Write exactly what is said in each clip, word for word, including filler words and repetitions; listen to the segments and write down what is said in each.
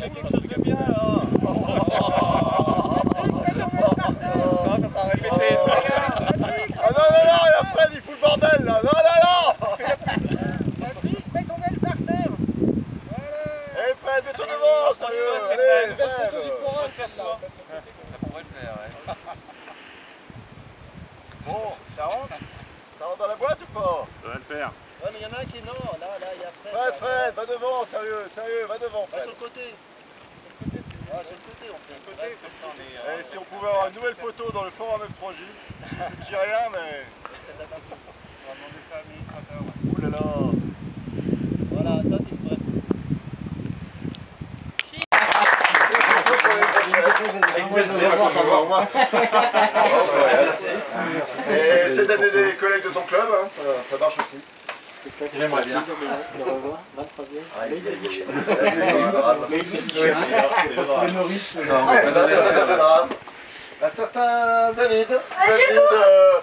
Bon, ça rentre? Ça rentre dans la boîte ou pas? Ça va le faire. Ouais, mais il y en a un qui est non, là, là, il y a Fred. Ouais, Fred, va devant, sérieux, sérieux, va devant, Fred. Sur le côté. Ah, sur le côté, on fait. Côté. Et si on pouvait avoir une nouvelle photo dans le forum F trois J, je dis rien, mais... On va demander ça à l'administrateur. Ouh là là. Voilà, ça c'est une vraie. Et c'est d'aider des collègues de ton club, hein, ça, ça marche aussi. J'aimerais bien. Le Maurice. Un certain David. David. euh,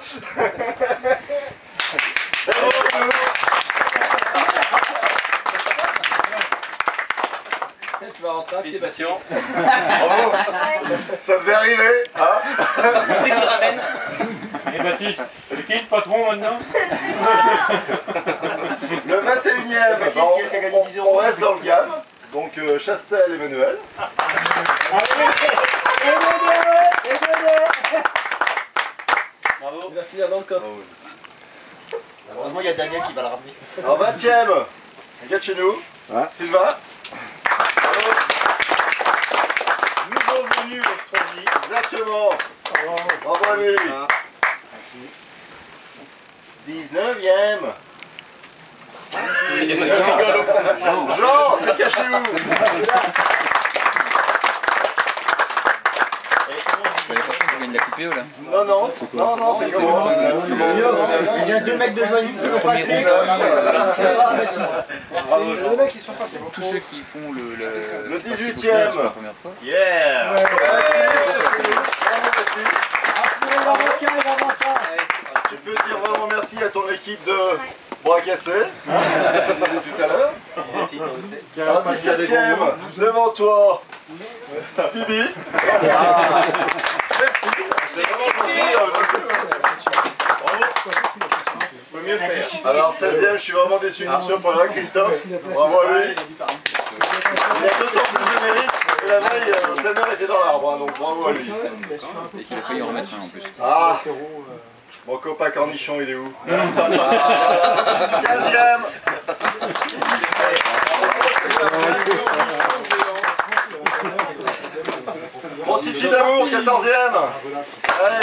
Tu vas rentrer. Félicitations. Bravo. Ça devait arriver, hein? C'est qui le ramène? Et Baptiste, c'est qui le patron maintenant? Le vingt et unième, bah, on, on reste dans le gamme. Donc euh, Chastel et Manuel. Bravo. Il va finir dans le coffre. Heureusement, il y a Daniel qui va le ramener. En vingtième, un gars de chez nous, Ouais. Sylvain. Nouveau venu Australie, exactement. Bravo à lui. dix-neuvième. Jean, t'es caché où? Tu gagnes la coupe là. Non, non, non, non, c'est comment? Il y a deux mecs de Joigny qui sont passés. Les mecs qui sont passés. Tous ceux qui font le, le, Le dix-huitième. pour la première fois. Yeah. Tu peux dire vraiment merci à ton équipe de bras cassés, comme je disais tout à l'heure. En dix-septième, devant toi, Bibi. Merci. C'est vraiment gentil. Faut mieux faire. Alors seizième, je suis vraiment déçu de ce point là, Christophe. Bravo à lui. Il a d'autant plus de mérite que la veille, euh, le planeur était dans l'arbre, hein, donc bravo à lui. Et qu'il a failli en remettre un en plus. Ah, mon copain Cornichon, il est où? quinzième. Mon Titi d'amour, quatorzième. Allez.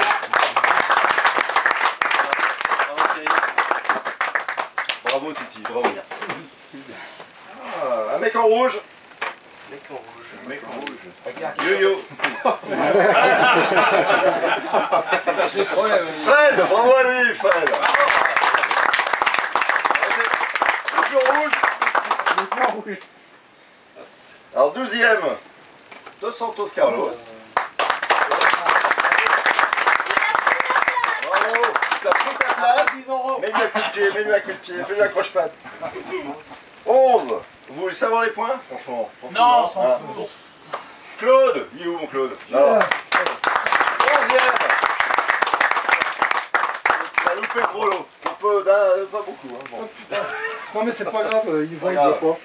Bravo Titi, bravo. Ah, un mec en rouge. Mec en rouge. Mec en rouge. Yo-yo. Fred, bravo à lui, Fred. Le rouge. Alors douzième, Dos Santos Carlos. Bravo, tu as pris ta place. Mets-lui un coup de pied, mets-lui un coup de pied, fais-lui un croche-patte. onze, vous voulez savoir les points? Franchement. Non, on s'en Ah. fout. Claude, il est où mon Claude? Là. onzième. Il a loupé le gros lot. Un peu, d'un- pas beaucoup. Hein, bon. Non mais c'est pas grave, il va, il Regarde. va pas.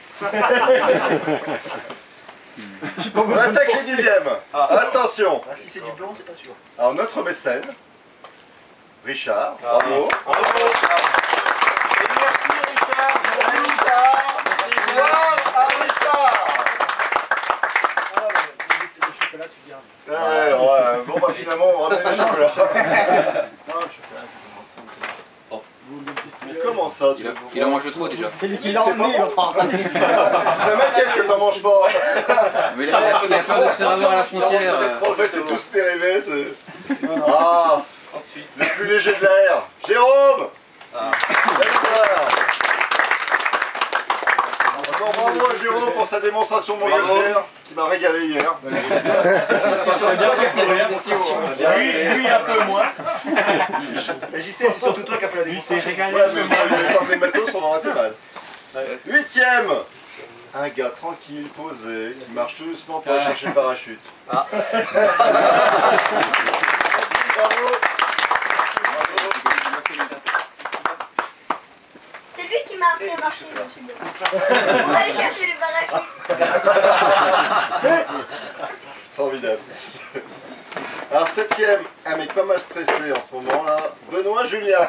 On attaque les dixièmes. Attention. Ah, si c'est du blanc, c'est pas sûr. Alors notre mécène, Richard, bravo. Bravo. Et merci Richard. Merci Richard. Gloire à Richard. Ouais, ouais, bon bah finalement on va ramener les chocolats. Non, le chocolat. Comment ça tu Il, a, il en mange trop déjà. C'est lui qui l'a emmené, il va pas. C'est Michael que t'en manges pas. Mais là, il a peur de se faire avoir à la frontière. En fait c'est tous périmés. c'est- Ah, Ensuite. le plus léger de l'air. Jérôme. Ah. Encore bravo à Jérôme pour sa démonstration de montgolfière qui m'a régalé hier. Lui, lui un peu moins. Mais j'y sais, c'est surtout toi qui as fait la Lui, c'est démonstration. régalé Ouais, un mais peu moins. moi, les matos, on en a fait mal. Huitième, un gars tranquille, posé, qui marche tout doucement pour aller chercher le parachute. Ah. Bravo. C'est lui qui m'a appris à marcher dessus. Pour aller chercher les parachutes. Formidable. Alors septième, un mec pas mal stressé en ce moment là, Benoît Julien.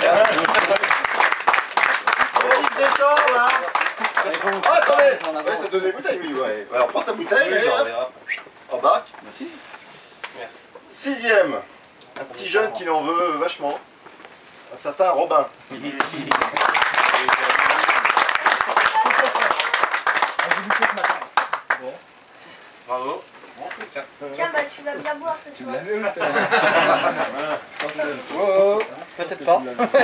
Olive des champs là. Ah attendez, ouais, t'as donné la bouteille, oui, ouais. Alors prends ta bouteille, allez, hop, embarque. Merci. Merci. Sixième, un petit jeune qui en veut vachement, un certain Robin. Bravo. Tiens, bah tu vas bien boire ce soir. Oh, peut-être pas.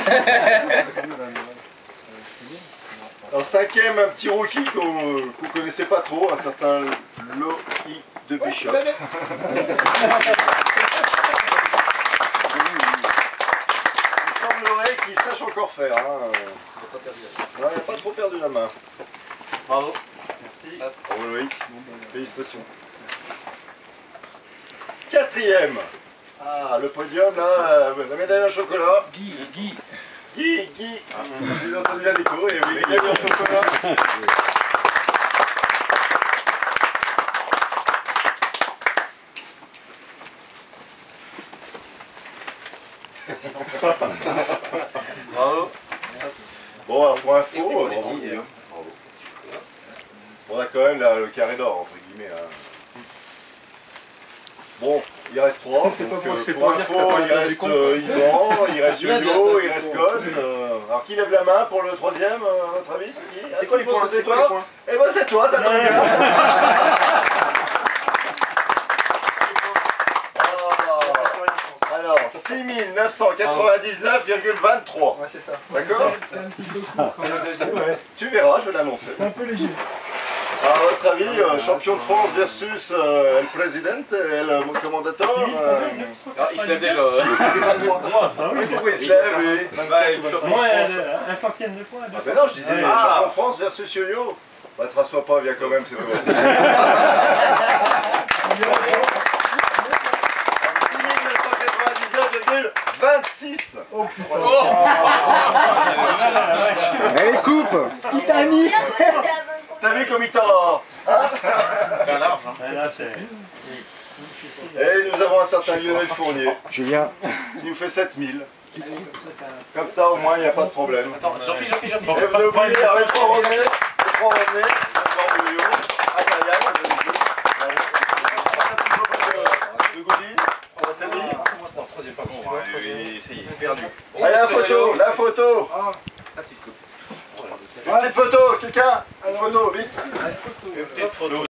Alors cinquième, un petit rookie qu'on ne connaissait pas trop, un certain Loïc de Bishop. Il semblerait qu'il sache encore faire. Hein. Ouais, il n'a pas trop perdu la main. Bravo. Merci. Bravo Loïc, félicitations. Quatrième. Ah, le podium là, la médaille en chocolat. Guy, Guy. Guy, Guy. J'ai entendu la déco, et oui, médaille en chocolat. Bravo. Bon, alors pour info, bravo. Bravo. On a quand même là, le carré d'or, entre guillemets. Là. Bon, il reste trois. C'est pas donc, pour- euh, c'est pour pas dire que info, t'as pas il répondu reste con, euh, Yvan, il reste Il a Yo-Yo, déjà il reste Ghost. euh, alors qui lève la main pour le troisième, euh, à votre avis? C'est qui? C'est quoi les points? C'est quoi les points? Eh ben c'est toi, ça tombe bien. Alors, six mille neuf cent quatre-vingt-dix-neuf virgule vingt-trois. Ouais, c'est ça. D'accord? C'est un petit peu court. Ouais, Tu verras, je vais l'annoncer. c'est un peu léger. À votre avis, euh, champion de France versus euh, El Presidente, El Commandator euh, Ah, il se lève déjà. Ah oui. pourquoi il se lève, lui? Ouais, il champion de Moi, France. un, un centième de point. Ah ben non, je disais Ouais. champion de France versus Yo-Yo. Bah, te rassois pas, viens quand même, c'est toi. six mille neuf cent quatre-vingt-dix-neuf virgule vingt-six. Oh putain. Allez, coupe. Il t'a mis. Bien, toi, t'étais à vingt. T'as vu comme il t'a... T'as large, hein. Là, c'est... Et nous avons un certain Lionel Fournier, Julien. qui nous fait sept mille. Comme ça, au moins, il n'y a pas de problème. Attends, Jean-Philippe, Jean-Philippe, Et Jean-Philippe. vous avez oublié, alors les trois revenez, les trois revenez, le yo-yo, à Kayam, le goodie, on a terminé. Non, troisième, pas bon. Oui, ça y est, perdu. Allez, la photo, la photo. La petite coupe. Une petite photo, quelqu'un, une photo, vite. Une petite photo.